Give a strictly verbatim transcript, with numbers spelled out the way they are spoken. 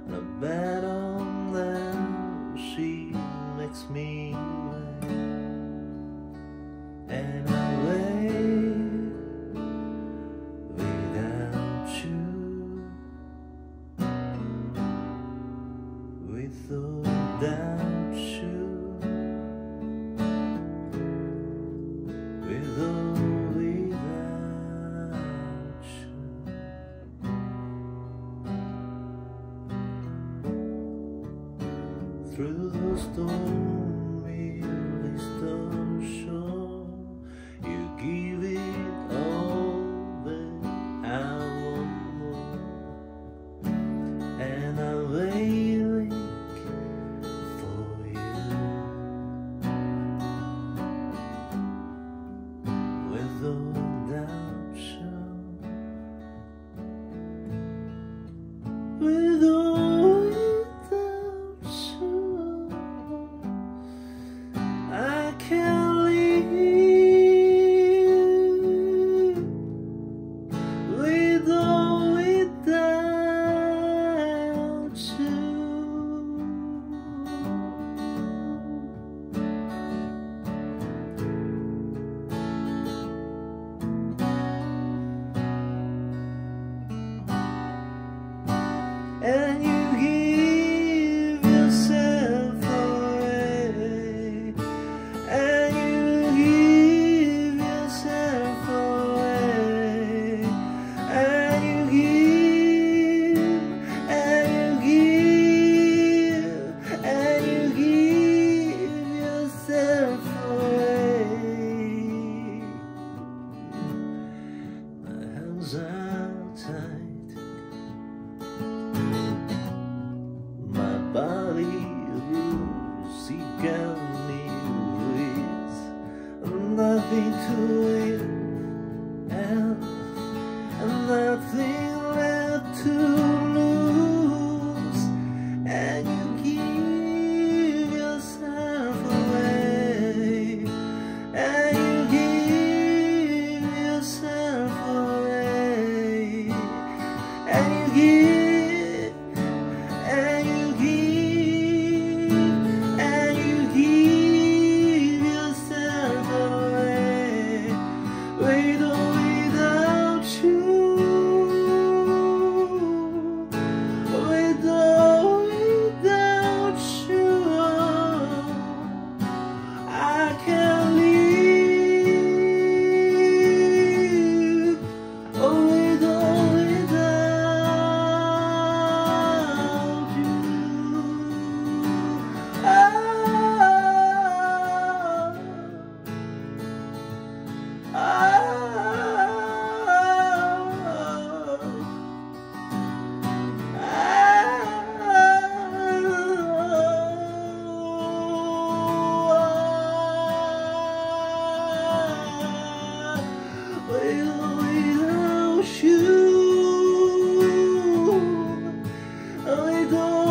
No better than she makes me wait, and I wait without you, without you, with or without you. Through the stormy distant shore, you give it all, but I want more, and I'm waiting for you, with or without you, with or without you. I can't live with or without you. And you give yourself away, and you give yourself away, and you give, and you give, and you give yourself away. My hands are tied, my body loose, you got me with nothing to eat and, and nothing left to lose, and you give yourself away, and you give yourself away, and you give. And you give, and you give yourself away, with or without you, with or without you. I can't live with or without. Without you, without